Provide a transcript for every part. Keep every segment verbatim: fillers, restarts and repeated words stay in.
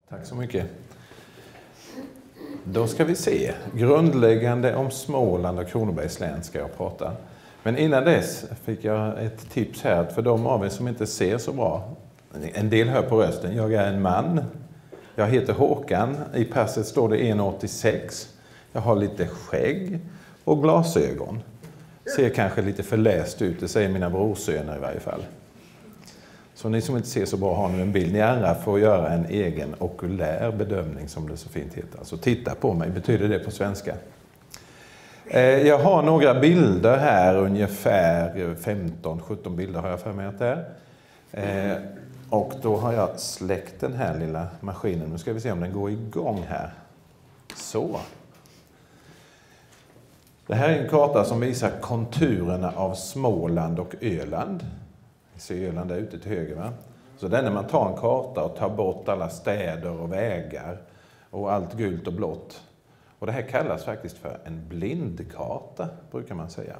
Tack så mycket. Då ska vi se. Grundläggande om Småland och Kronobergs län ska jag prata. Men innan dess fick jag ett tips här för de av er som inte ser så bra. En del hör på rösten. Jag är en man. Jag heter Håkan. I passet står det en komma åttiosex. Jag har lite skägg och glasögon. Ser kanske lite förläst ut, det säger mina brorsöner i varje fall. Så ni som inte ser så bra har nu en bild. Ni andra får göra en egen okulär bedömning som det så fint heter. Alltså titta på mig, betyder det på svenska. Jag har några bilder här, ungefär femton sjutton bilder har jag för mig att det är. Och då har jag släckt den här lilla maskinen. Nu ska vi se om den går igång här. Så. Det här är en karta som visar konturerna av Småland och Öland. Vi ser Öland där ute till höger, va? Så det är när man tar en karta och tar bort alla städer och vägar och allt gult och blått. Och det här kallas faktiskt för en blindkarta, brukar man säga.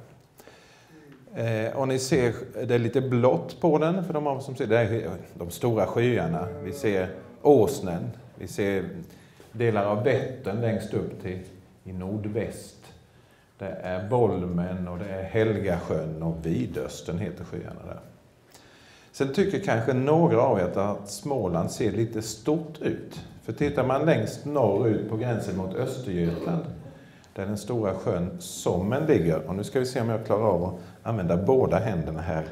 Eh, och ni ser, det är lite blått på den, för de av som ser det är de stora sjöarna. Vi ser Åsnen, vi ser delar av Vättern längst upp till i nordväst. Det är Bolmen och det är Helgasjön och Vidöstern heter sjöarna där. Sen tycker kanske några av er att Småland ser lite stort ut. För tittar man längst norrut på gränsen mot Östergötland, där den stora sjön Sommen ligger. Och nu ska vi se om jag klarar av att använda båda händerna här.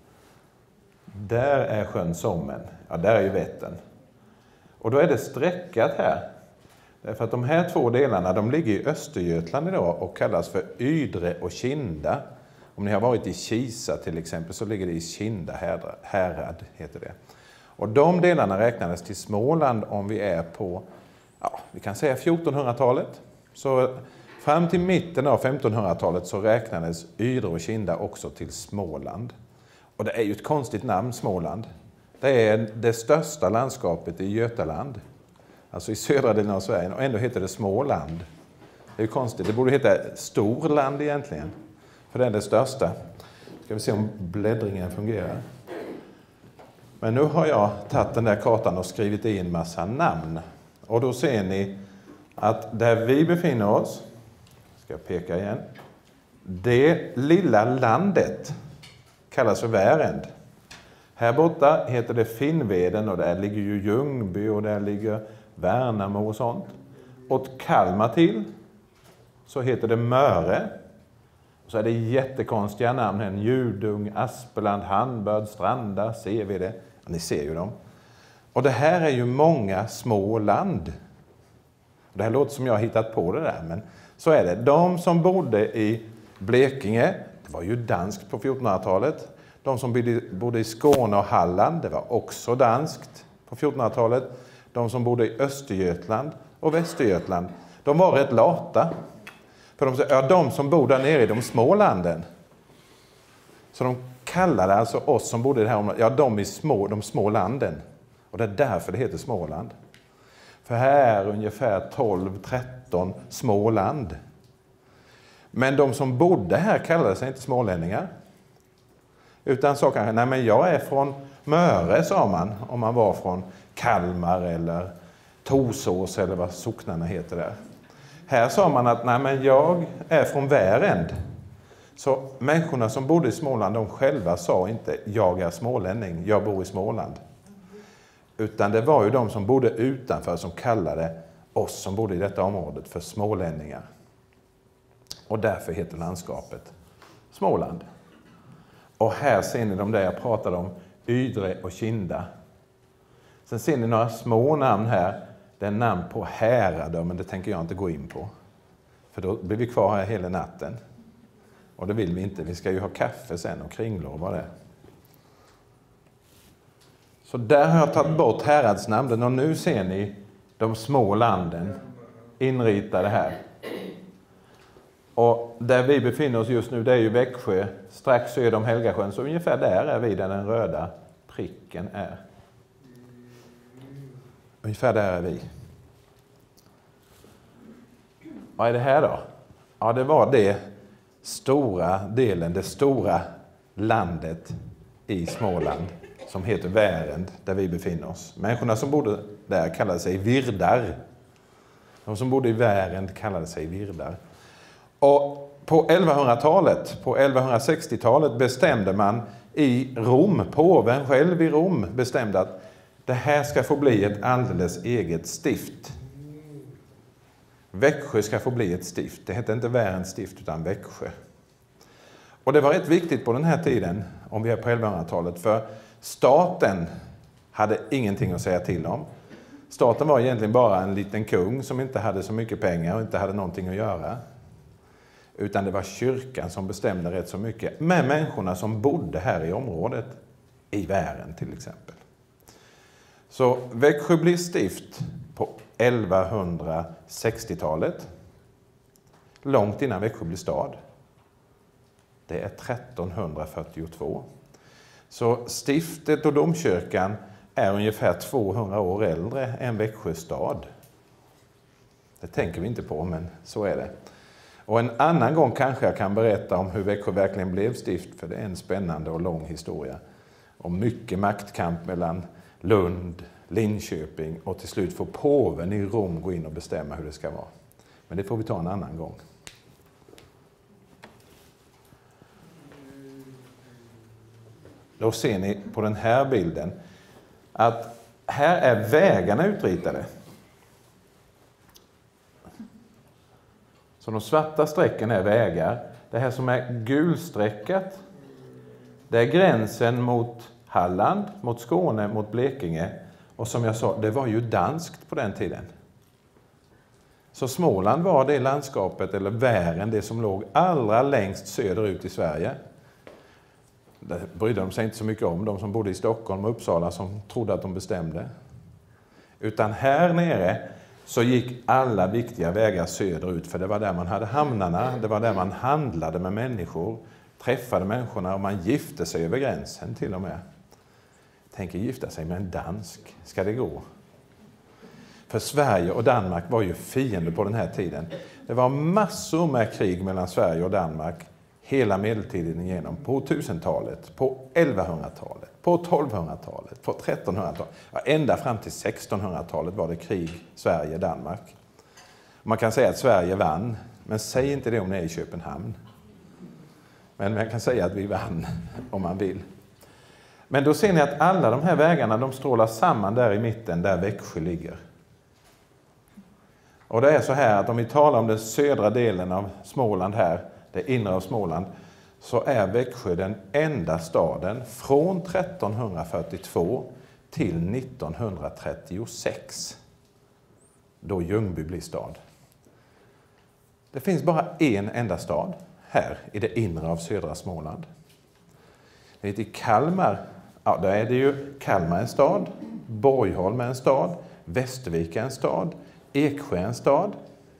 Där är sjön Sommen. Ja, där är ju Vättern. Och då är det sträckat här. Därför att de här två delarna, de ligger i Östergötland idag och kallas för Ydre och Kinda. Om ni har varit i Kisa till exempel så ligger det i Kinda härad, heter det. Och de delarna räknades till Småland om vi är på, ja, vi kan säga fjortonhundratalet. Så fram till mitten av femtonhundratalet så räknades Ydre och Kinda också till Småland. Och det är ju ett konstigt namn, Småland. Det är det största landskapet i Götaland. Alltså i södra delen av Sverige, och ändå heter det Småland. Det är ju konstigt, det borde heta Storland egentligen. För det är det största. Ska vi se om bläddringen fungerar. Men nu har jag tagit den där kartan och skrivit i en massa namn. Och då ser ni att där vi befinner oss, ska jag peka igen. Det lilla landet kallas för Värend. Här borta heter det Finnveden och där ligger ju Ljungby och där ligger Värnamo och sånt. Åt Kalmar till så heter det Möre. Så är det jättekonstiga namn här. Njudung, Aspeland, Handbörd, Stranda, ser vi det? Ja, ni ser ju dem. Och det här är ju många små land. Det här låter som jag har hittat på det där, men så är det. De som bodde i Blekinge, det var ju danskt på fjortonhundratalet. De som bodde i Skåne och Halland, det var också danskt på fjortonhundratalet. De som bodde i Östergötland och Västergötland, de var rätt lata. För de, ja, de som bor där nere i de små landen. Så de kallade alltså oss som bodde i det här området, ja, de i små, de små landen. Och det är därför det heter Småland. För här är ungefär tolv tretton små land. Men de som bodde här kallade sig inte smålänningar. Utan sa kanske, nej men jag är från Möre, sa man. Om man var från Kalmar eller Torsås eller vad socknarna heter där. Här sa man att nej men jag är från Värend. Så människorna som bodde i Småland, de själva sa inte jag är smålänning, jag bor i Småland. Utan det var ju de som bodde utanför som kallade oss som bodde i detta området för smålänningar. Och därför heter landskapet Småland. Och här ser ni de där jag pratade om, Ydre och Kinda. Sen ser ni några små namn här. Det är namn på härader, men det tänker jag inte gå in på. För då blir vi kvar här hela natten. Och det vill vi inte. Vi ska ju ha kaffe sen och kringlova det. Så där har jag tagit bort häradsnamnen och nu ser ni de små landen inritade här. Och där vi befinner oss just nu, det är ju Växjö, strax söder om Helgasjön. Så ungefär där är vi, där den röda pricken är. Ungefär där är vi. Vad är det här då? Ja, det var det stora delen, det stora landet i Småland som heter Värend, där vi befinner oss. Människorna som bodde där kallade sig virdar. De som bodde i Värend kallade sig virdar. Och på elvahundratalet, på elvahundrasextiotalet bestämde man i Rom, påven själv i Rom bestämde att det här ska få bli ett alldeles eget stift. Växjö ska få bli ett stift. Det hette inte Värend stift utan Växjö. Och det var rätt viktigt på den här tiden, om vi är på elvahundratalet, för staten hade ingenting att säga till om. Staten var egentligen bara en liten kung som inte hade så mycket pengar och inte hade någonting att göra. Utan det var kyrkan som bestämde rätt så mycket med människorna som bodde här i området, i Värend till exempel. Så Växjö blir stift på elvahundrasextiotalet, långt innan Växjö blir stad. Det är trettonhundrafyrtiotvå. Så stiftet och domkyrkan är ungefär tvåhundra år äldre än Växjö stad. Det tänker vi inte på, men så är det. Och en annan gång kanske jag kan berätta om hur Växjö verkligen blev stift, för det är en spännande och lång historia. Och mycket maktkamp mellan Lund, Linköping och till slut får påven i Rom gå in och bestämma hur det ska vara. Men det får vi ta en annan gång. Då ser ni på den här bilden att här är vägarna utritade. Så de svarta strecken är vägar. Det här som är gulsträckat, det är gränsen mot Halland, mot Skåne, mot Blekinge. Och som jag sa, det var ju danskt på den tiden. Så Småland var det landskapet, eller Värend, det som låg allra längst söderut i Sverige. Det brydde de sig inte så mycket om, de som bodde i Stockholm och Uppsala som trodde att de bestämde. Utan här nere så gick alla viktiga vägar söderut, för det var där man hade hamnarna, det var där man handlade med människor, träffade människorna och man gifte sig över gränsen till och med. Tänker gifta sig med en dansk, ska det gå? För Sverige och Danmark var ju fiender på den här tiden. Det var massor med krig mellan Sverige och Danmark hela medeltiden igenom, på tusentalet, på elvahundratalet, på tolvhundratalet, på trettonhundratalet. Ja, ända fram till sextonhundratalet var det krig Sverige-Danmark. Man kan säga att Sverige vann, men säg inte det om ni är i Köpenhamn. Men man kan säga att vi vann om man vill. Men då ser ni att alla de här vägarna, de strålar samman där i mitten där Växjö ligger. Och det är så här att om vi talar om den södra delen av Småland här, det inre av Småland, så är Växjö den enda staden från trettonhundrafyrtiotvå till nittonhundratrettiosex, då Ljungby blir stad. Det finns bara en enda stad här i det inre av södra Småland. Det heter Kalmar. Ja, där är det ju Kalmar en stad, Borgholm är en stad, Västervik är en stad, Eksjö är en stad.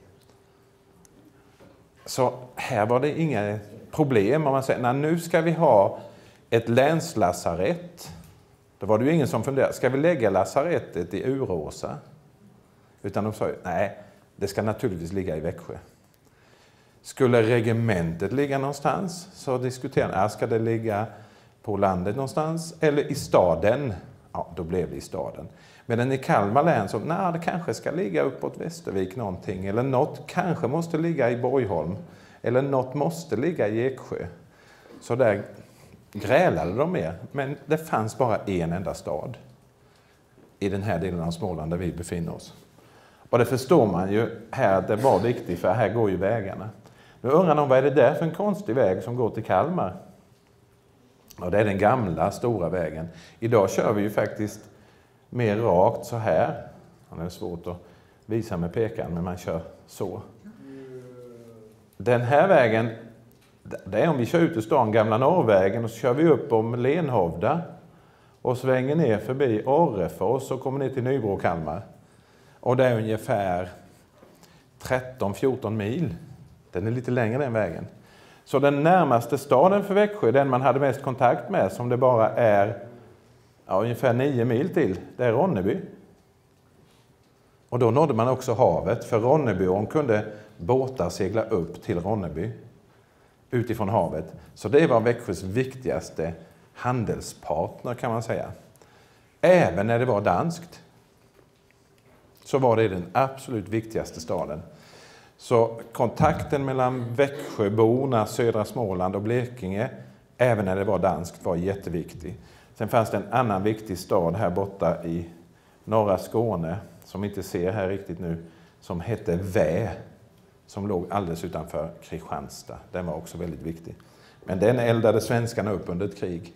Så här var det inga problem om man säger, nej, nu ska vi ha ett länslasaret. Då var det ju ingen som funderade, ska vi lägga lasarettet i Uråsa? Utan de sa, nej, det ska naturligtvis ligga i Växjö. Skulle regementet ligga någonstans så diskuterade man, ska det ligga på landet någonstans eller i staden? Ja, då blev det i staden. Men i Kalmar län så, nej, det kanske ska ligga uppåt Västervik någonting. Eller något kanske måste ligga i Borgholm. Eller något måste ligga i Eksjö. Så där grälade de med. Men det fanns bara en enda stad i den här delen av Småland där vi befinner oss. Och det förstår man ju här att det var viktigt, för här går ju vägarna. Nu undrar någon, vad är det där för en konstig väg som går till Kalmar? Och det är den gamla stora vägen. Idag kör vi ju faktiskt mer rakt så här. Det är svårt att visa med pekaren, men man kör så. Den här vägen, det är om vi kör ut ur stan, Gamla Norrvägen, och så kör vi upp om Lenhovda och svänger ner förbi Orrefors och kommer ner till Nybro och Kalmar. Och det är ungefär tretton fjorton mil. Den är lite längre den vägen. Så den närmaste staden för Växjö, den man hade mest kontakt med, som det bara är ja, ungefär nio mil till, det är Ronneby. Och då nådde man också havet, för Ronnebyån kunde båtar segla upp till Ronneby utifrån havet. Så det var Växjös viktigaste handelspartner, kan man säga. även när det var danskt, så var det den absolut viktigaste staden. Så kontakten mellan Växjöborna, södra Småland och Blekinge, även när det var danskt, var jätteviktig. Sen fanns det en annan viktig stad här borta i norra Skåne, som inte ser här riktigt nu, som hette Vä, som låg alldeles utanför Kristianstad. Den var också väldigt viktig. Men den eldade svenskarna upp under ett krig.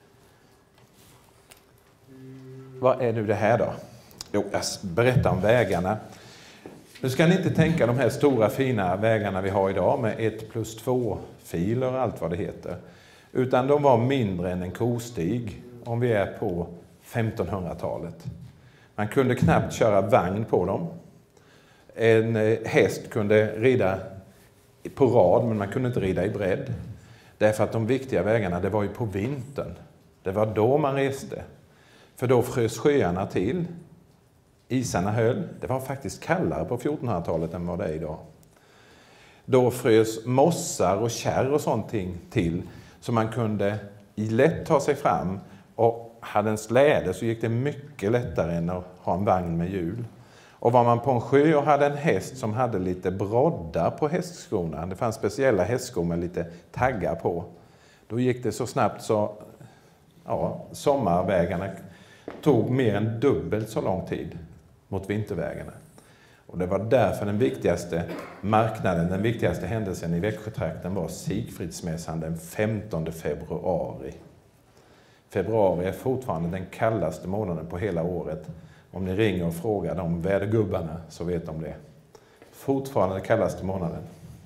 Vad är nu det här då? Jo, jag berättar om vägarna. Nu ska ni inte tänka de här stora fina vägarna vi har idag med ett plus två filer och allt vad det heter. Utan de var mindre än en kostig om vi är på femtonhundratalet. Man kunde knappt köra vagn på dem. En häst kunde rida på rad, men man kunde inte rida i bredd. Därför att de viktiga vägarna, det var ju på vintern. Det var då man reste. För då frös sjöarna till. Isarna höll. Det var faktiskt kallare på fjortonhundratalet än vad det är idag. Då frös mossar och kärr och sånt till. Så man kunde lätt ta sig fram. Och hade en släde så gick det mycket lättare än att ha en vagn med hjul. Och var man på en sjö och hade en häst som hade lite broddar på hästskorna. Det fanns speciella hästskor med lite taggar på. Då gick det så snabbt så ja, sommarvägarna tog mer än dubbelt så lång tid mot vintervägarna. Och det var därför den viktigaste marknaden, den viktigaste händelsen i Växjötrakten var Sigfridsmässan den femtonde februari. Februari är fortfarande den kallaste månaden på hela året. Om ni ringer och frågar de vädergubbarna så vet de det. Fortfarande den kallaste månaden.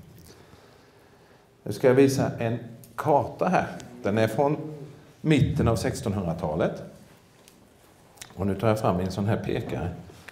Nu ska jag visa en karta här. Den är från mitten av sextonhundratalet. Och nu tar jag fram en sån här pekare.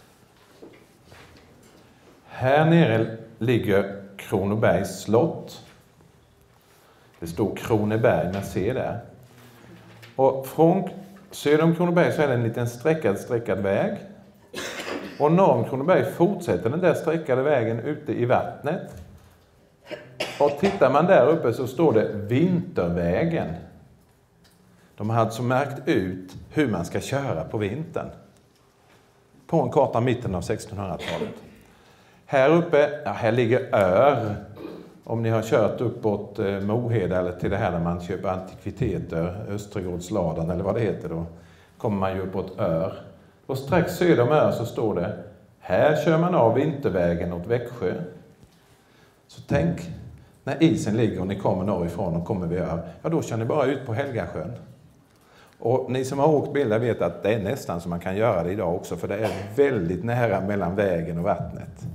Här nere ligger Kronobergs slott. Det står Kronoberg med C där. Och från söder om Kronoberg så är det en liten sträckad, sträckad väg. Och norr om Kronoberg fortsätter den där sträckade vägen ute i vattnet. Och tittar man där uppe så står det Vintervägen. De har alltså märkt ut hur man ska köra på vintern. På en karta mitten av sextonhundratalet. Här uppe, ja, här ligger Ör. Om ni har kört uppåt eh, Moheda eller till det här där man köper antikviteter, Östergårdsladan eller vad det heter då, kommer man ju uppåt Ör. Och strax söder om Ör så står det, här kör man av Vintervägen åt Växjö. Så tänk, när isen ligger och ni kommer norrifrån och kommer vid Ör, ja då kör ni bara ut på Helgasjön. Och ni som har åkt bilder vet att det är nästan som man kan göra det idag också, för det är väldigt nära mellan vägen och vattnet.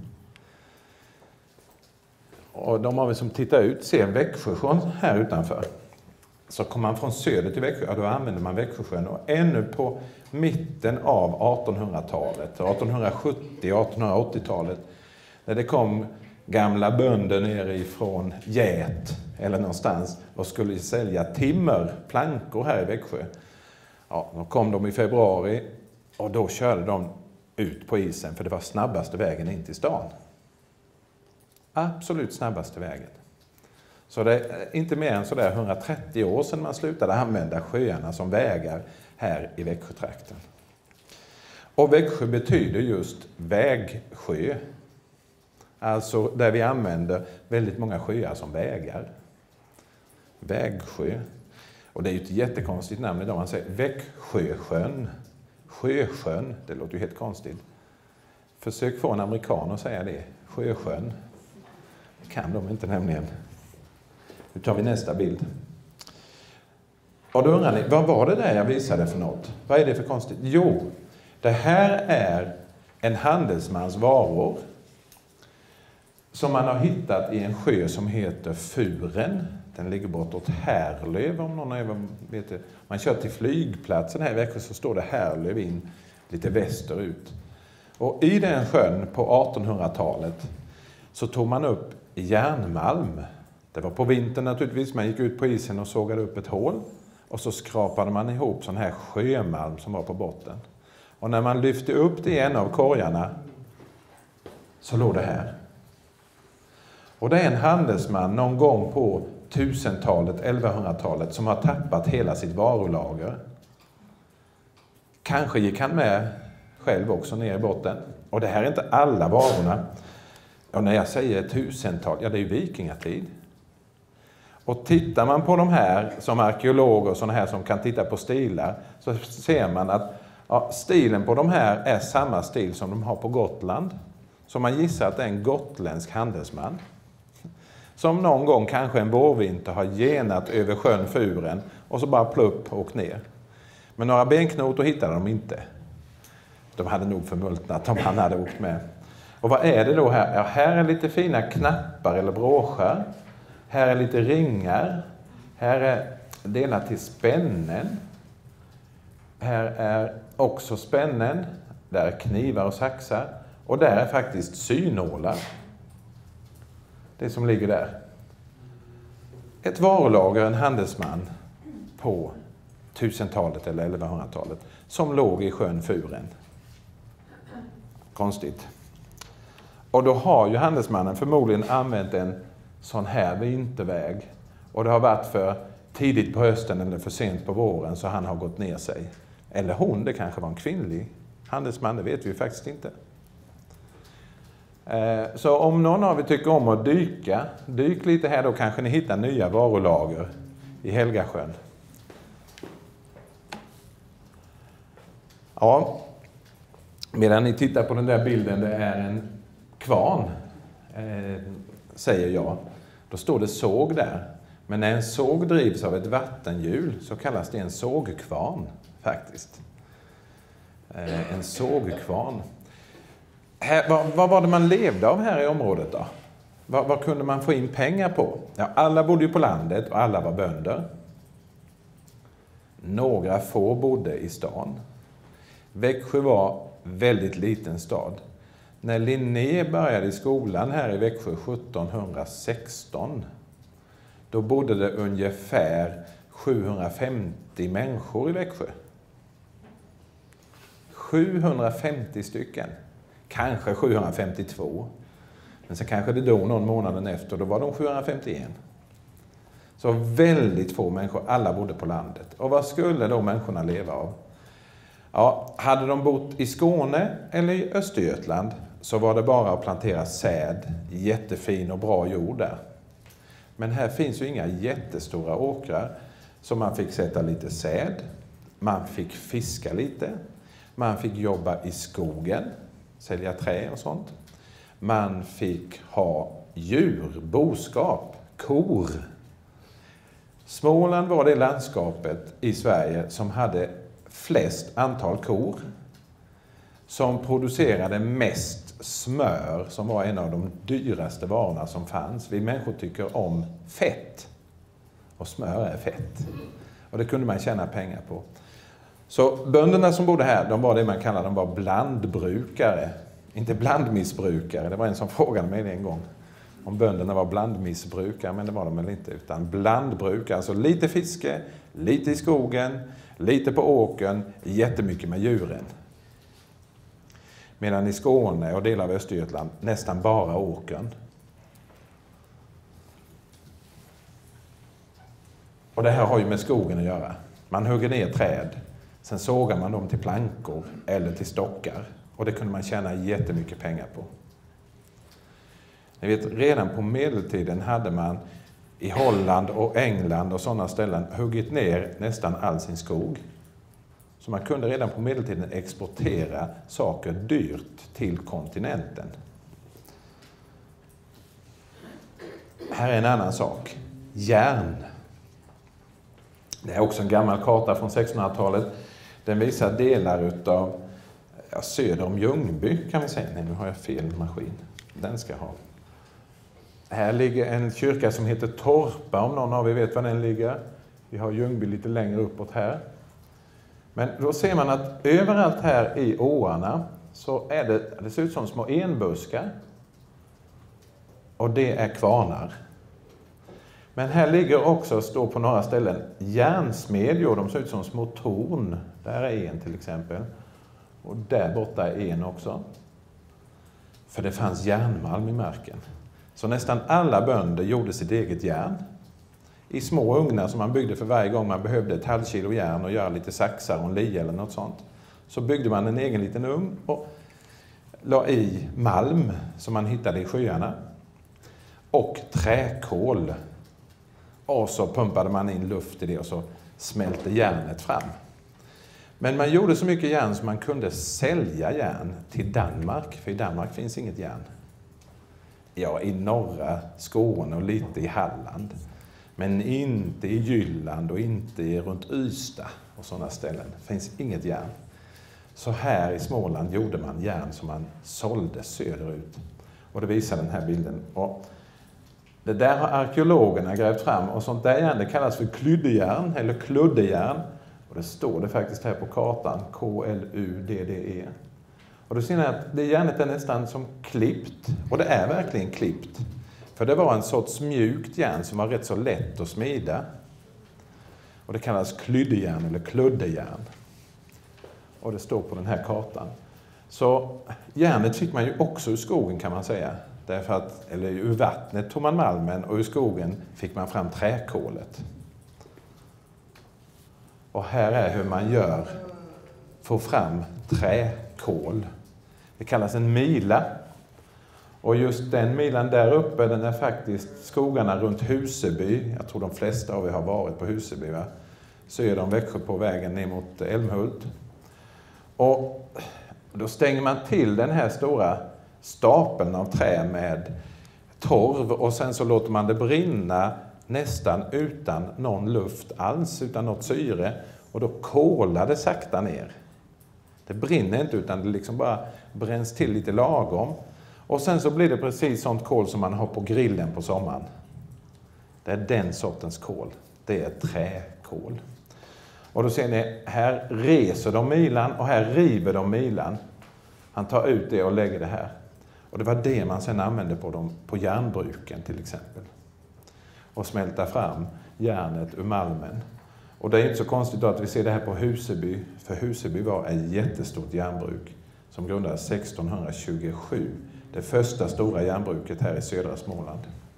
Och de av er som tittar ut ser Växjösjön här utanför. Så kommer man från söder till Växjö, ja, då använder man Växjösjön. Och ännu på mitten av artonhundratalet, artonhundrasjuttio artonhundraåttiotalet, när det kom gamla bönder nere ifrån Gät eller någonstans och skulle sälja timmer, plankor här i Växjö. Ja, då kom de i februari och då körde de ut på isen, för det var snabbaste vägen in till stan. Absolut snabbaste vägen. Så det är inte mer än sådär hundratrettio år sedan man slutade använda sjöarna som vägar här i Växjötrakten. Och Växjö betyder just vägsjö. Alltså där vi använder väldigt många sjöar som vägar. Vägsjö. Och det är ju ett jättekonstigt namn idag. Man säger Växjösjön. Sjösjön, det låter ju helt konstigt. Försök få en amerikan att säga det. Sjösjön. Kan de inte nämligen. Nu tar vi nästa bild. Och då undrar ni, vad var det där jag visade för något? Vad är det för konstigt? Jo, det här är en handelsmans varor som man har hittat i en sjö som heter Furen. Den ligger bortåt Härlöv, om någon av er vet det. Man kör till flygplatsen här i Växjö så står det Härlöv in lite västerut. Och i den sjön på artonhundratalet så tog man upp järnmalm. Det var på vintern naturligtvis, man gick ut på isen och sågade upp ett hål. Och så skrapade man ihop sån här sjömalm som var på botten. Och när man lyfte upp det i en av korgarna så låg det här. Och det är en handelsman någon gång på tusentalet, elvahundratalet som har tappat hela sitt varulager. Kanske gick han med själv också ner i botten. Och det här är inte alla varorna. Och när jag säger tusental, ja det är ju vikingatid. Och tittar man på de här som arkeologer och sådana här som kan titta på stilar, så ser man att ja, stilen på de här är samma stil som de har på Gotland. Så man gissar att det är en gotländsk handelsman. Som någon gång kanske en vårvinter har genat över sjön Furen och så bara plupp och ner. Men några benknotor hittade de inte. De hade nog förmultnat om han hade åkt med. Och vad är det då här? Ja, här är lite fina knappar eller broschar. Här är lite ringar. Här är delar till spännen. Här är också spännen. Där är knivar och saxar. Och där är faktiskt synålar. Det som ligger där. Ett varulager, en handelsman på tusentalet eller elvahundratalet som låg i sjön Furen. Konstigt. Och då har ju handelsmannen förmodligen använt en sån här vinterväg. Och det har varit för tidigt på hösten eller för sent på våren så han har gått ner sig. Eller hon, det kanske var en kvinnlig handelsman, det vet vi faktiskt inte. Så om någon av er tycker om att dyka, dyk lite här, då kanske ni hittar nya varulager i Helgasjön. Ja, medan ni tittar på den där bilden, det är en kvarn, eh, säger jag. Då står det såg där. Men när en såg drivs av ett vattenhjul så kallas det en sågkvarn faktiskt. Eh, en sågkvarn. Här, vad, vad var det man levde av här i området då? Vad, vad kunde man få in pengar på? Ja, alla bodde ju på landet och alla var bönder. Några få bodde i stan. Växjö var väldigt liten stad. När Linné började i skolan här i Växjö sjuttonhundrasexton, då bodde det ungefär sjuhundrafemtio människor i Växjö. sjuhundrafemtio stycken. Kanske sjuhundrafemtiotvå. Men sen kanske det dog någon månaden efter, då var de sjuhundrafemtioen. Så väldigt få människor, alla bodde på landet. Och vad skulle då människorna leva av? Ja, hade de bott i Skåne eller i Östergötland så var det bara att plantera säd, jättefin och bra jord där. Men här finns ju inga jättestora åkrar, så man fick sätta lite säd, man fick fiska lite, man fick jobba i skogen, sälja trä och sånt. Man fick ha djur, boskap, kor. Småland var det landskapet i Sverige som hade flest antal kor, som producerade mest smör, som var en av de dyraste varorna som fanns. Vi människor tycker om fett, och smör är fett. Och det kunde man tjäna pengar på. Så bönderna som bodde här, de var det man kallar, de var blandbrukare. Inte blandmissbrukare, det var en som frågade mig en gång om bönderna var blandmissbrukare, men det var de väl inte, utan blandbrukare. Alltså lite fiske, lite i skogen, lite på åkern, jättemycket med djuren. Medan i Skåne och delar av Östergötland nästan bara åkern. Och det här har ju med skogen att göra. Man hugger ner träd, sen sågar man dem till plankor eller till stockar. Och det kunde man tjäna jättemycket pengar på. Ni vet, redan på medeltiden hade man i Holland och England och sådana ställen huggit ner nästan all sin skog. Så man kunde redan på medeltiden exportera saker dyrt till kontinenten. Här är en annan sak. Järn. Det är också en gammal karta från sextonhundratalet. Den visar delar utav ja, söder om Ljungby kan vi säga. Nej, nu har jag fel maskin. Den ska jag ha. Här ligger en kyrka som heter Torpa, om någon av er vet var den ligger. Vi har Ljungby lite längre uppåt här. Men då ser man att överallt här i åarna så är det, det ser ut som små enbuskar. Och det är kvarnar. Men här ligger också, står på några ställen, järnsmedjor. De ser ut som små torn. Där är en till exempel. Och där borta är en också. För det fanns järnmalm i marken. Så nästan alla bönder gjorde sitt eget järn. I små ugnar som man byggde för varje gång man behövde ett halvt kilo järn och göra lite saxar och en lia eller något sånt. så byggde man en egen liten ugn och la i malm som man hittade i sjöarna och träkol. Och så pumpade man in luft i det och så smälte järnet fram. Men man gjorde så mycket järn som man kunde sälja järn till Danmark, för i Danmark finns inget järn. Ja, i norra Skåne och lite i Halland. Men inte i Jylland och inte runt Ystad och sådana ställen. Det finns inget järn. Så här i Småland gjorde man järn som man sålde söderut. Och det visar den här bilden. Och det där har arkeologerna grävt fram. Och sånt där järn det kallas för kluddejärn eller kluddejärn. Och det står det faktiskt här på kartan. K L U D D E. Och då ser ni att det järnet är nästan som klippt. Och det är verkligen klippt. För det var en sorts mjukt järn som var rätt så lätt att smida. Och det kallas kluddejärn eller kluddejärn. Och det står på den här kartan. Så järnet fick man ju också ur skogen kan man säga. Därför att, eller ur vattnet tog man malmen och ur skogen fick man fram träkolet. Och här är hur man gör, får fram träkol. Det kallas en mila. Och just den milan där uppe, den är faktiskt skogarna runt Huseby. Jag tror de flesta av er har varit på Huseby, va? Söder om Växjö på vägen ner mot Älmhult. Och då stänger man till den här stora stapeln av trä med torv. Och sen så låter man det brinna nästan utan någon luft alls, utan något syre. Och då kolar det sakta ner. Det brinner inte utan det liksom bara bränns till lite lagom. Och sen så blir det precis sånt kol som man har på grillen på sommaren. Det är den sortens kol. Det är träkol. Och då ser ni, här reser de milan och här river de milan. Han tar ut det och lägger det här. Och det var det man sedan använde på, dem, på järnbruken till exempel. Och smälta fram järnet ur malmen. Och det är inte så konstigt att vi ser det här på Huseby. För Huseby var ett jättestort järnbruk som grundades sexton tjugosju. Det första stora järnbruket här i södra Småland.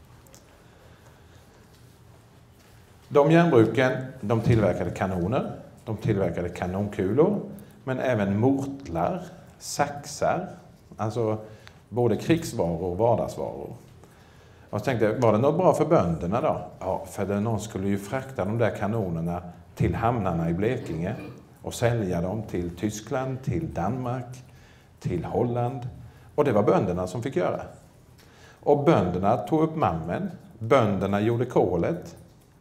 De järnbruken, de tillverkade kanoner, de tillverkade kanonkulor, men även mortlar, saxar, alltså både krigsvaror och vardagsvaror. Och jag tänkte, var det något bra för bönderna då? Ja, för någon skulle ju frakta de där kanonerna till hamnarna i Blekinge och sälja dem till Tyskland, till Danmark, till Holland. Och det var bönderna som fick göra. Och bönderna tog upp malmen, bönderna gjorde kolet.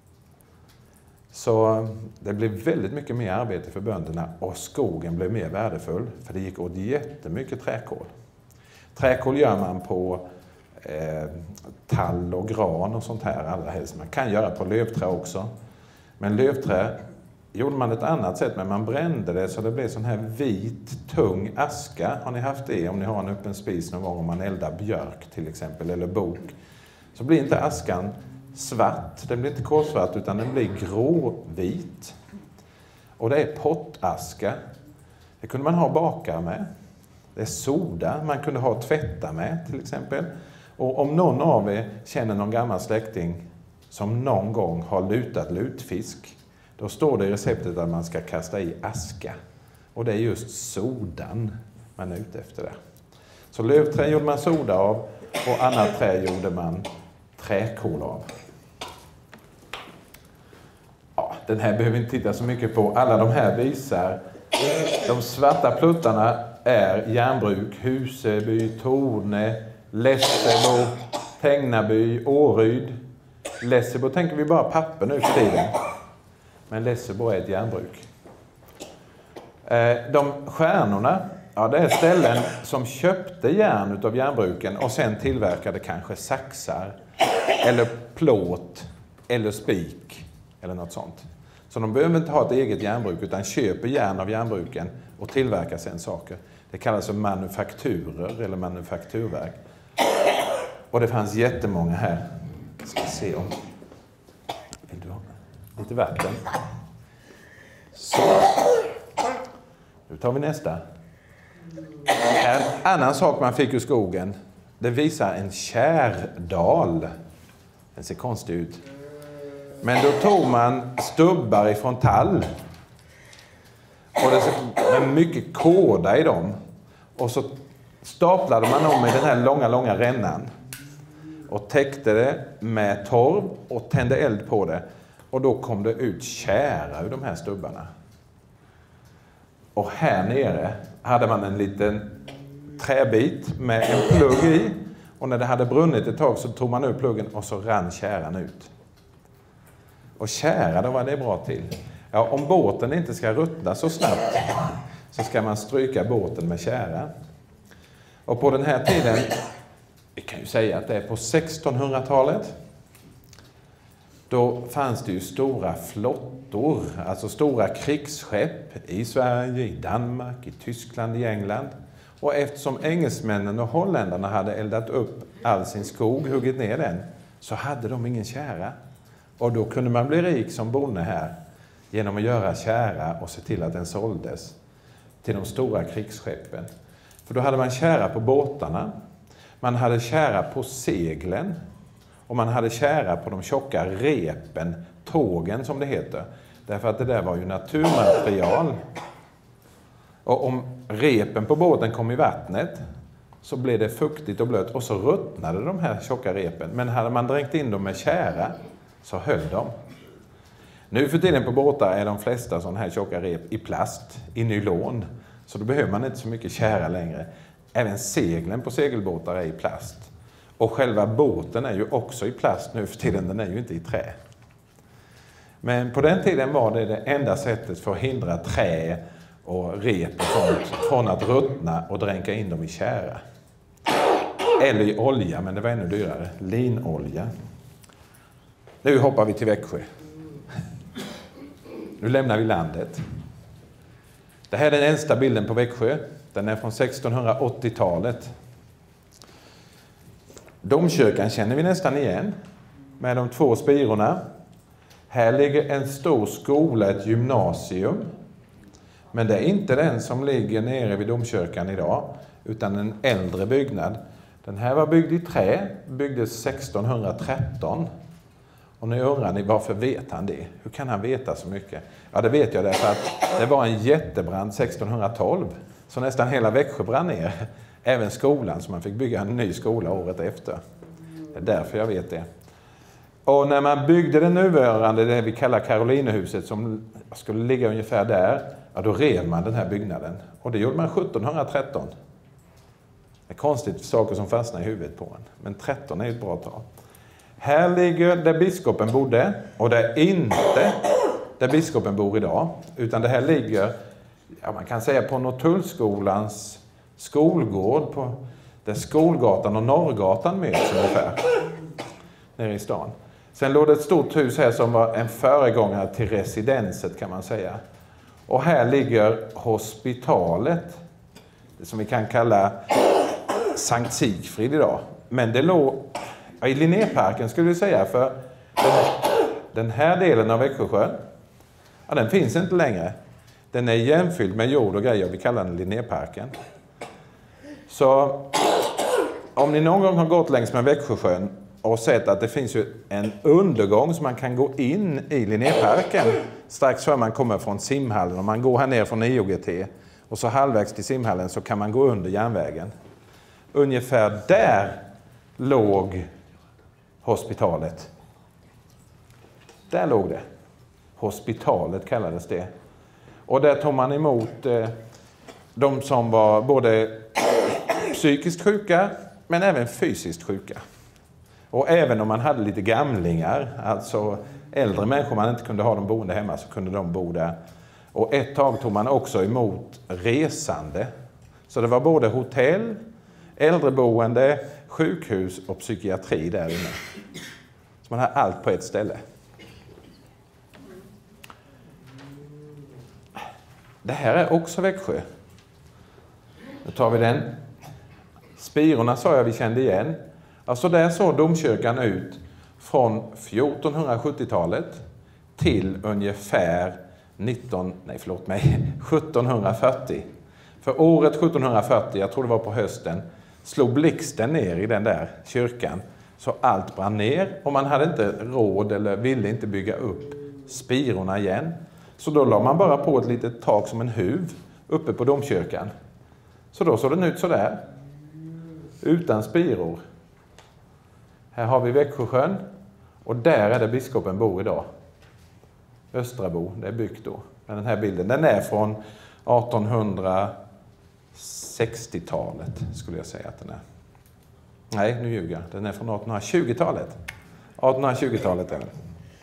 Så det blev väldigt mycket mer arbete för bönderna och skogen blev mer värdefull för det gick åt jättemycket träkol. Träkol gör man på eh, tall och gran och sånt här allra helst. Man kan göra på lövträ också. Men lövträ gjorde man ett annat sätt, men man brände det så det blev sån här vit, tung aska. Har ni haft det om ni har en öppen spis någon gång om man eldar björk till exempel eller bok? Så blir inte askan svart, den blir inte kolsvart utan den blir gråvit. Och det är pottaska. Det kunde man ha bakar med. Det är soda man kunde ha tvätta med till exempel. Och om någon av er känner någon gammal släkting som någon gång har lutat lutfisk, då står det i receptet att man ska kasta i aska. Och det är just sodan man är ute efter det. Så lövträ gjorde man soda av och annat trä gjorde man träkol av. Ja, den här behöver vi inte titta så mycket på. Alla de här visar, de svarta pluttarna är järnbruk, Huseby, Torne, Lessebo, Tängnaby, Åryd. Lessebo tänker vi bara papper nu för tiden. Men Lessebo är ett järnbruk. De stjärnorna, ja, det är ställen som köpte järn utav järnbruken och sen tillverkade kanske saxar eller plåt eller spik eller något sånt. Så de behöver inte ha ett eget järnbruk utan köper järn av järnbruken och tillverkar sen saker. Det kallas för manufakturer eller manufakturverk. Och det fanns jättemånga här. Jag ska se om... Vill du ha lite vatten? Så. Nu tar vi nästa. En annan sak man fick ur skogen. Det visar en kärdal. Den ser konstig ut. Men då tog man stubbar ifrån tall. Och det med mycket kåda i dem. Och så staplade man om i den här långa, långa rännan. Och täckte det med torv och tände eld på det. Och då kom det ut tjära ur de här stubbarna. Och här nere hade man en liten träbit med en plugg i. Och när det hade brunnit ett tag så tog man ur pluggen och så rann tjäran ut. Och tjära, då var det bra till. Ja, om båten inte ska ruttna så snabbt så ska man stryka båten med tjära. Och på den här tiden, vi kan ju säga att det är på sextonhundratalet, då fanns det ju stora flottor, alltså stora krigsskepp i Sverige, i Danmark, i Tyskland, i England. Och eftersom engelsmännen och holländarna hade eldat upp all sin skog, huggit ner den, så hade de ingen tjära. Och då kunde man bli rik som bonde här genom att göra tjära och se till att den såldes till de stora krigsskeppen. För då hade man tjära på båtarna, man hade tjära på seglen och man hade tjära på de tjocka repen, tågen som det heter. Därför att det där var ju naturmaterial. Och om repen på båten kom i vattnet så blev det fuktigt och blött och så ruttnade de här tjocka repen. Men hade man dränkt in dem med tjära så höll de. Nu för tiden på båtar är de flesta sådana här tjocka rep i plast, i nylon. Så då behöver man inte så mycket tjära längre. Även seglen på segelbåtar är i plast. Och själva båten är ju också i plast nu för tiden, den är ju inte i trä. Men på den tiden var det det enda sättet för att hindra trä och rep och sånt från att ruttna och dränka in dem i tjära. Eller i olja, men det var ännu dyrare. Linolja. Nu hoppar vi till Växjö. Nu lämnar vi landet. Det här är den äldsta bilden på Växjö. Den är från sextonhundraåttiotalet. Domkyrkan känner vi nästan igen. Med de två spirorna. Här ligger en stor skola, ett gymnasium. Men det är inte den som ligger nere vid domkyrkan idag. Utan en äldre byggnad. Den här var byggd i trä. Byggdes sextonhundratretton. Och nu undrar ni, varför vet han det? Hur kan han veta så mycket? Ja, det vet jag därför att det var en jättebrand sextonhundratolv. Så nästan hela Växjö brann ner. Även skolan, så man fick bygga en ny skola året efter. Det är därför jag vet det. Och när man byggde det nuvarande, det vi kallar Karolinehuset, som skulle ligga ungefär där, ja, då rev man den här byggnaden. Och det gjorde man sjuttonhundratretton. Det är konstigt saker som fastnar i huvudet på en. Men tretton är ett bra tal. Här ligger där biskopen bodde, och det är inte där biskopen bor idag, utan det här ligger, ja, man kan säga på Norrtullskolans skolgård, på där Skolgatan och Norrgatan möts ungefär, nere i stan. Sen låg det ett stort hus här som var en föregångare till residenset, kan man säga. Och här ligger hospitalet, det som vi kan kalla Sankt Sigfrid idag. Men det låg i Linnéparken, skulle vi säga, för den här delen av Växjösjön, ja, den finns inte längre. Den är jämfylld med jord och grejer, vi kallar den Linnéparken. Så om ni någon gång har gått längs med Växjösjön och sett att det finns ju en undergång som man kan gå in i Linnéparken strax före man kommer från simhallen. Om man går här ner från I O G T och så halvvägs till simhallen så kan man gå under järnvägen. Ungefär där låg hospitalet. Där låg det. Hospitalet kallades det. Och där tog man emot eh, de som var både psykiskt sjuka men även fysiskt sjuka. Och även om man hade lite gamlingar, alltså äldre människor man inte kunde ha dem boende hemma, så kunde de bo där. Och ett tag tog man också emot resande. Så det var både hotell, äldreboende, sjukhus och psykiatri där inne. Så man har allt på ett ställe. Det här är också Växjö. Nu tar vi den. Spirorna sa jag vi kände igen. Alltså där såg domkyrkan ut från fjortonhundrasjuttiotalet till ungefär nitton, nej förlåt mig, sjuttonhundrafyrtio. För året sjuttonhundrafyrtio, jag tror det var på hösten, slog blixten ner i den där kyrkan. Så allt brann ner och man hade inte råd eller ville inte bygga upp spirorna igen. Så då la man bara på ett litet tak som en huv uppe på domkyrkan. Så då såg den ut så där. Utan spiror. Här har vi Växjösjön. Och där är det biskopen bor idag. Östrabo, det är byggt då. Men den här bilden, den är från artonhundrasextiotalet skulle jag säga att den är. Nej, nu ljuger jag. Den är från artonhundratjugotalet. artonhundratjugotalet är den.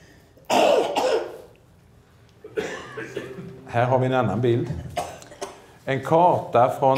Här har vi en annan bild. En karta från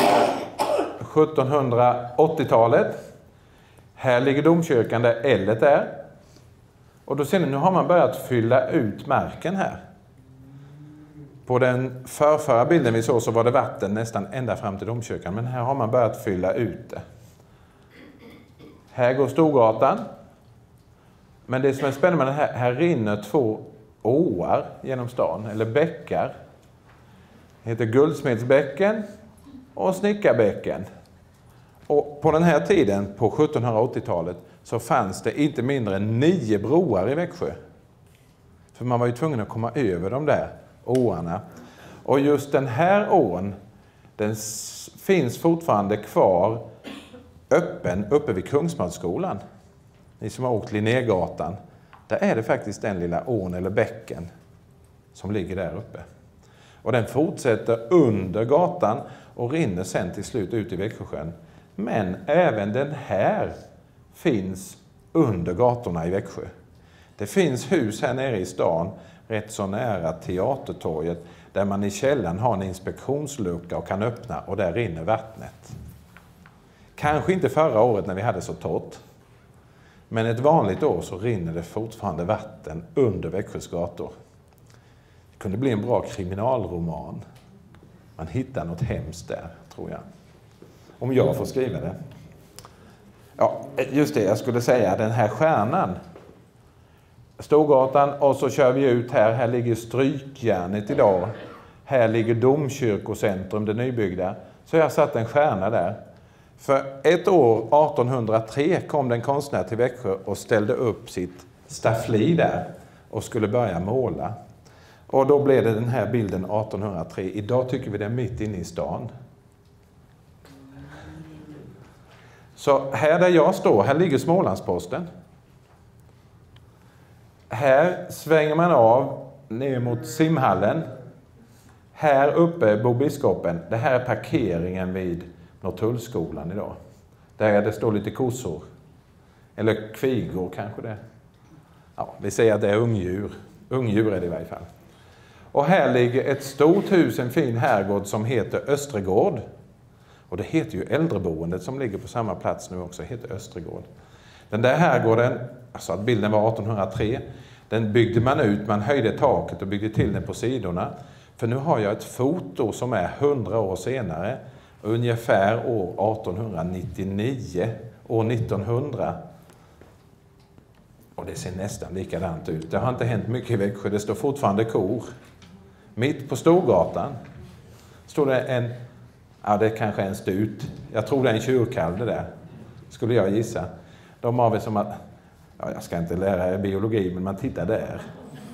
sjuttonhundraåttiotalet. Här ligger domkyrkan där ället är. Och då ser ni, nu har man börjat fylla ut marken här. På den förförra bilden vi såg så var det vatten nästan ända fram till domkyrkan. Men här har man börjat fylla ut det. Här går Storgatan. Men det som är spännande med det här, här rinner två åar genom stan, eller bäckar. Det heter Guldsmedsbäcken och Snickarbäcken. Och på den här tiden, på sjuttonhundraåttiotalet, så fanns det inte mindre än nio broar i Växjö. För man var ju tvungen att komma över de där åarna. Och just den här ån, den finns fortfarande kvar öppen uppe vid Kungsmansskolan. Ni som har åkt Linnégatan, där är det faktiskt den lilla ån eller bäcken som ligger där uppe. Och den fortsätter under gatan och rinner sen till slut ut i Växjösjön. Men även den här finns under gatorna i Växjö. Det finns hus här nere i stan, rätt så nära Teatertorget, där man i källaren har en inspektionslucka och kan öppna och där rinner vattnet. Kanske inte förra året när vi hade så torrt. Men ett vanligt år så rinner det fortfarande vatten under Växjös gator. Det kunde bli en bra kriminalroman. Man hittar något hemskt där, tror jag. Om jag får skriva det. Ja, just det, jag skulle säga den här stjärnan. Storgatan och så kör vi ut här. Här ligger Strykjärnet idag. Här ligger Domkyrkocentrum, det nybyggda. Så jag har satt en stjärna där. För ett år, artonhundratre, kom den konstnär till Växjö och ställde upp sitt staffli där och skulle börja måla. Och då blev det den här bilden artonhundratre. Idag tycker vi det är mitt inne i stan. Så här där jag står, här ligger Smålandsposten. Här svänger man av ner mot simhallen. Här uppe bor biskopen. Det här är parkeringen vid Norrtullskolan idag. Där det står lite kossor. Eller kvigor kanske det. Ja, vi säger att det är ungdjur. Ungdjur är det i varje fall. Och här ligger ett stort hus, en fin herrgård som heter Östregård. Och det heter ju äldreboendet som ligger på samma plats nu också, heter Östregård. Den där herrgården, alltså att bilden var artonhundratre, den byggde man ut, man höjde taket och byggde till den på sidorna. För nu har jag ett foto som är hundra år senare, ungefär år artonhundranittionio, år nittonhundra. Och det ser nästan likadant ut. Det har inte hänt mycket i Växjö, det står fortfarande kor. Mitt på Storgatan står det en, ja det kanske är en stut. Jag tror det är en tjurkalv det där, skulle jag gissa. De har väl som att, ja jag ska inte lära er biologi, men man tittar där.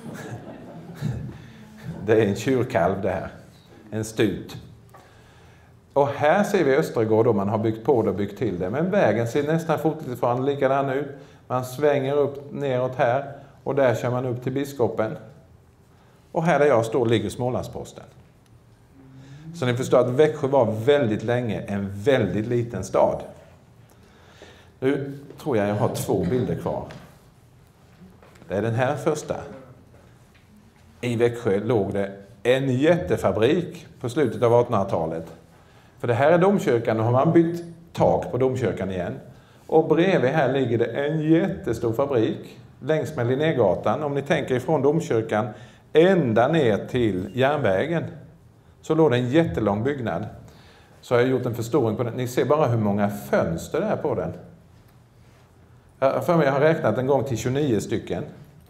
Det är en tjurkalv det här, en stut. Och här ser vi Östregård och man har byggt på det och byggt till det. Men vägen ser nästan fortfarande likadan ut. Man svänger upp neråt här och där kör man upp till biskopen. Och här där jag står ligger Smålandsposten. Så ni förstår att Växjö var väldigt länge en väldigt liten stad. Nu tror jag jag har två bilder kvar. Det är den här första. I Växjö låg det en jättefabrik på slutet av artonhundratalet. För det här är domkyrkan, då har man bytt tak på domkyrkan igen. Och bredvid här ligger det en jättestor fabrik längs med Linnégatan. Om ni tänker ifrån domkyrkan ända ner till järnvägen så låg det en jättelång byggnad. Så har jag gjort en förstoring på den. Ni ser bara hur många fönster det är på den. Jag, för mig, jag har räknat en gång till tjugonio stycken.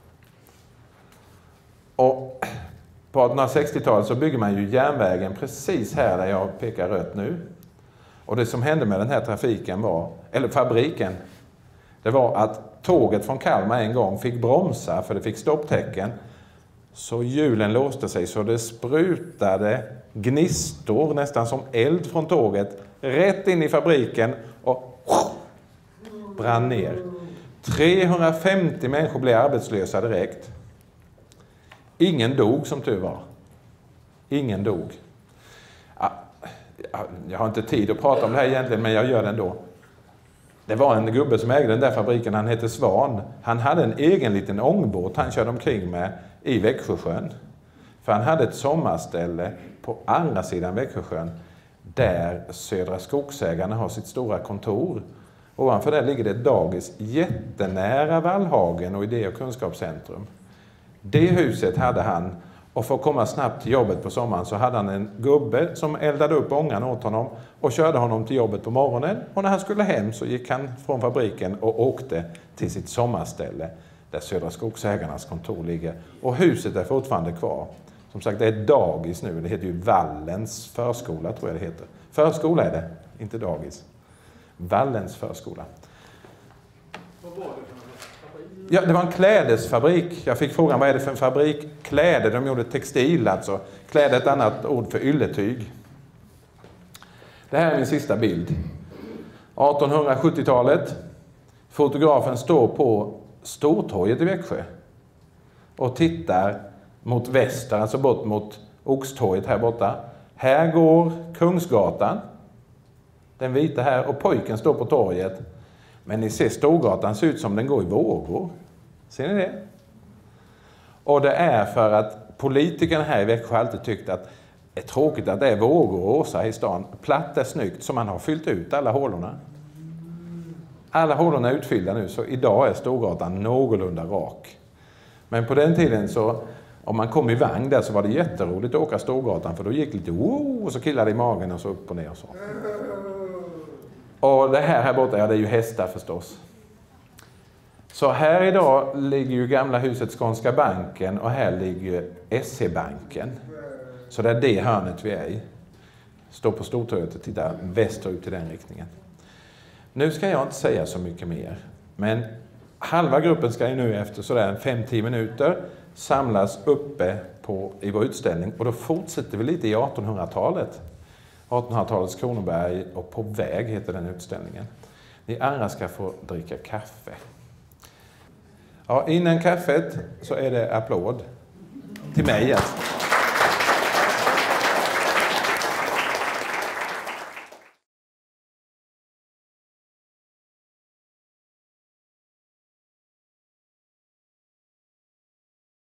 Och på artonhundrasextiotalet så bygger man ju järnvägen precis här där jag pekar rött nu. Och det som hände med den här trafiken var, eller fabriken, det var att tåget från Kalmar en gång fick bromsa för det fick stopptecken. Så hjulen låste sig så det sprutade gnistor nästan som eld från tåget rätt in i fabriken och brann ner. trehundrafemtio människor blev arbetslösa direkt. Ingen dog som tur var. Ingen dog. Jag har inte tid att prata om det här egentligen, men jag gör det ändå. Det var en gubbe som ägde den där fabriken, han hette Svan. Han hade en egen liten ångbåt han körde omkring med i Växjösjön. För han hade ett sommarställe på andra sidan Växjösjön där Södra Skogsägarna har sitt stora kontor. Ovanför där ligger det ett dagis jättenära Vallhagen och Idé- och kunskapscentrum. Det huset hade han, och för att komma snabbt till jobbet på sommaren så hade han en gubbe som eldade upp ångan åt honom och körde honom till jobbet på morgonen. Och när han skulle hem så gick han från fabriken och åkte till sitt sommarställe där Södra Skogsägarnas kontor ligger. Och huset är fortfarande kvar. Som sagt, det är dagis nu. Det heter ju Vallens förskola, tror jag det heter. Förskola är det, inte dagis. Vallens förskola. Vad var det för fabrik? Ja, det var en klädesfabrik. Jag fick frågan, vad är det för en fabrik? Kläder, de gjorde textil alltså. Kläder är ett annat ord för ylletyg. Det här är min sista bild. artonhundrasjuttiotalet. Fotografen står på Stortorget i Växjö och tittar mot väster, alltså bort mot Oxtorget här borta. Här går Kungsgatan, den vita här, och pojken står på torget. Men ni ser Storgatan ser ut som den går i vågor. Ser ni det? Och det är för att politikerna här i Växjö alltid tyckt att det är tråkigt att det är vågor och åsar i stan. Platt är snyggt, så man har fyllt ut alla hålorna. Alla hålorna är utfyllda nu, så idag är Storgatan någorlunda rak. Men på den tiden så, om man kom i vagn där så var det jätteroligt att åka Storgatan, för då gick lite oh, och så killade i magen och så upp och ner och så. Och det här här borta, ja, det är ju hästar förstås. Så här idag ligger ju gamla huset Skånska banken och här ligger S E-banken. Så det är det hörnet vi är i. Står på Stortorget och tittar västerut i den riktningen. Nu ska jag inte säga så mycket mer, men halva gruppen ska ju nu efter sådär fem till tio minuter samlas uppe på, i vår utställning, och då fortsätter vi lite i artonhundratalet. artonhundratalets Kronoberg, och På väg heter den utställningen. Ni andra ska få dricka kaffe. Ja, innan kaffet så är det applåd till mig. Alltså.